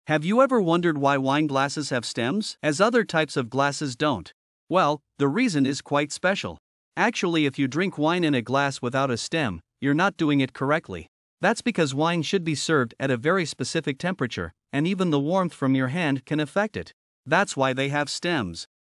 Have you ever wondered why wine glasses have stems, as other types of glasses don't? Well, the reason is quite special. Actually, if you drink wine in a glass without a stem, you're not doing it correctly. That's because wine should be served at a very specific temperature, and even the warmth from your hand can affect it. That's why they have stems.